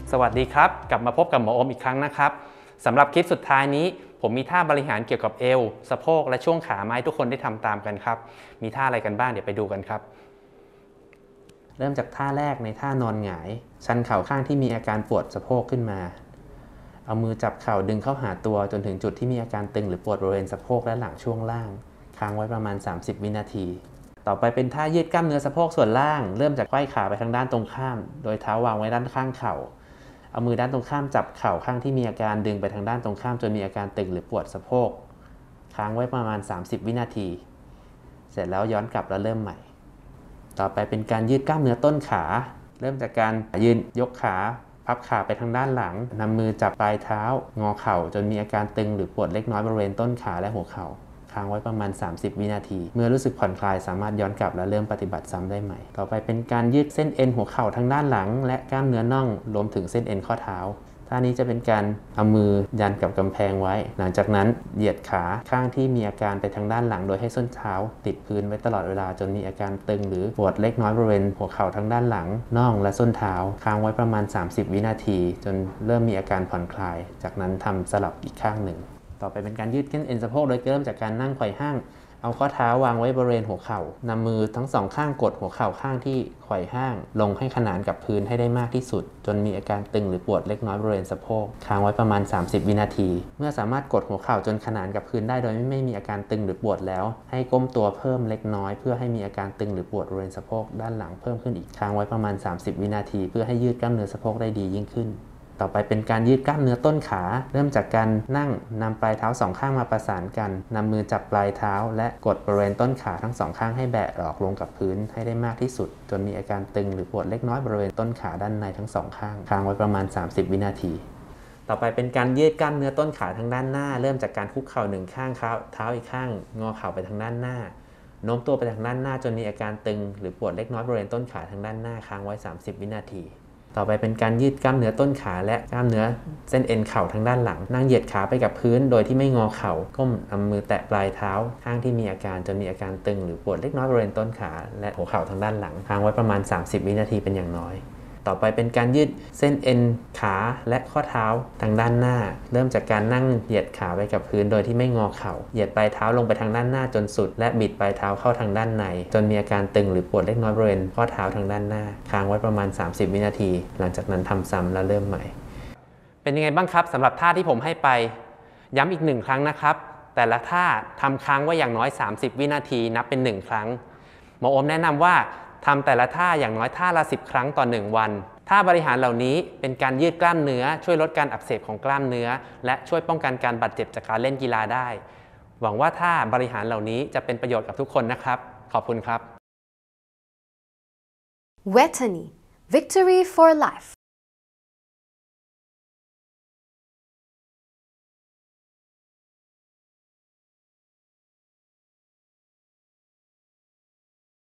สวัสดีครับกลับมาพบกับหมอโอมอีกครั้งนะครับสำหรับคลิปสุดท้ายนี้ผมมีท่าบริหารเกี่ยวกับเอวสะโพกและช่วงขามาให้ทุกคนได้ทำตามกันครับมีท่าอะไรกันบ้างเดี๋ยวไปดูกันครับเริ่มจากท่าแรกในท่านอนหงายชันเข่าข้างที่มีอาการปวดสะโพกขึ้นมาเอามือจับเข่าดึงเข้าหาตัวจนถึงจุดที่มีอาการตึงหรือปวดบริเวณสะโพกและหลังช่วงล่างค้างไว้ประมาณ30วินาทีต่อไปเป็นท่ายืดกล้ามเนื้อสะโพกส่วนล่างเริ่มจากไขว้ขาไปทางด้านตรงข้ามโดยเท้าวางไว้ด้านข้างเข่าเอามือด้านตรงข้ามจับเข่าข้างที่มีอาการดึงไปทางด้านตรงข้ามจนมีอาการตึงหรือปวดสะโพกค้างไว้ประมาณ30วินาทีเสร็จแล้วย้อนกลับแล้วเริ่มใหม่ต่อไปเป็นการยืดกล้ามเนื้อต้นขาเริ่มจากการยืนยกขาพับขาไปทางด้านหลังนำมือจับปลายเท้างอเข่าจนมีอาการตึงหรือปวดเล็กน้อยบริเวณต้นขาและหัวเข่าค้างไว้ประมาณ30วินาทีเมื่อรู้สึกผ่อนคลายสามารถย้อนกลับและเริ่มปฏิบัติซ้ำได้ใหม่ต่อไปเป็นการยืดเส้นเอ็นหัวเข่าทางด้านหลังและกล้ามเนื้อน่องรวมถึงเส้นเอ็นข้อเท้าท่านี้จะเป็นการเอามือยันกับกำแพงไว้หลังจากนั้นเหยียดขาข้างที่มีอาการไปทางด้านหลังโดยให้ส้นเท้าติดพื้นไว้ตลอดเวลาจนมีอาการตึงหรือปวดเล็กน้อยบริเวณหัวเข่าทางด้านหลังน่องและส้นเท้าค้างไว้ประมาณ30วินาทีจนเริ่มมีอาการผ่อนคลายจากนั้นทำสลับอีกข้างหนึ่งต่อไปเป็นการยืดเส้นเอ็นสะโพกโดยเริ่มจากการนั่งไขว่ห้างเอาข้อเท้าวางไว้บริเวณหัวเข่านำมือทั้งสองข้างกดหัวเข่าข้างที่ไขว่ห้างลงให้ขนานกับพื้นให้ได้มากที่สุดจนมีอาการตึงหรือปวดเล็กน้อยบริเวณสะโพกค้างไว้ประมาณ30วินาทีเมื่อสามารถกดหัวเข่าจนขนานกับพื้นได้โดยไม่มีอาการตึงหรือปวดแล้วให้ก้มตัวเพิ่มเล็กน้อยเพื่อให้มีอาการตึงหรือปวดบริเวณสะโพกด้านหลังเพิ่มขึ้นอีกค้างไว้ประมาณ30วินาทีเพื่อให้ยืดกล้ามเนื้อสะโพกได้ดียิ่งขึ้นต่อไปเป็นการยืดกล้ามเนื้อต้นขาเริ่มจากการนั่งนำปลายเท้าสองข้างมาประสานกันนำมือจับปลายเท้าและกดบริเวณต้นขาทั้งสองข้างให้แบะออกลงกับพื้นให้ได้มากที่สุดจนมีอาการตึงหรือปวดเล็กน้อยบริเวณต้นขาด้านในทั้งสองข้างค้างไว้ประมาณ30วินาทีต่อไปเป็นการยืดกล้ามเนื้อต้นขาทางด้านหน้าเริ่มจากการคุกเข่าหนึ่งข้างเท้าอีกข้างงอเข่าไปทางด้านหน้าโน้มตัวไปทางด้านหน้าจนมีอาการตึงหรือปวดเล็กน้อยบริเวณต้นขาทางด้านหน้าค้างไว้30วินาทีต่อไปเป็นการยืดกล้ามเนื้อต้นขาและกล้ามเนื้อเส้นเอ็นเข่าทางด้านหลังนั่งเหยียดขาไปกับพื้นโดยที่ไม่งอเข่าก้มเอามือแตะปลายเท้าข้างที่มีอาการจนมีอาการตึงหรือปวดเล็กน้อยบริเวณต้นขาและหัวเข่าทางด้านหลังค้างไว้ประมาณ30วินาทีเป็นอย่างน้อยต่อไปเป็นการยืดเส้นเอ็นขาและข้อเท้าทางด้านหน้าเริ่มจากการนั่งเหยียดขาไปกับพื้นโดยที่ไม่งอเข่าเหยียดปลายเท้าลงไปทางด้านหน้าจนสุดและบิดปลายเท้าเข้าทางด้านในจนมีอาการตึงหรือปวดเล็กน้อยบริเวณข้อเท้าทางด้านหน้าค้างไว้ประมาณ30วินาทีหลังจากนั้นทำซ้ำและเริ่มใหม่เป็นยังไงบ้างครับสำหรับท่าที่ผมให้ไปย้ำอีก1ครั้งนะครับแต่ละท่าทำค้างไว้อย่างน้อย30วินาทีนับเป็น1ครั้งหมอโอมแนะนำว่าทำแต่ละท่าอย่างน้อยท่าละ10ครั้งต่อ1วันท่าบริหารเหล่านี้เป็นการยืดกล้ามเนื้อช่วยลดการอักเสบของกล้ามเนื้อและช่วยป้องกันการบาดเจ็บจากการเล่นกีฬาได้หวังว่าท่าบริหารเหล่านี้จะเป็นประโยชน์กับทุกคนนะครับขอบคุณครับ Wetany Victory for Life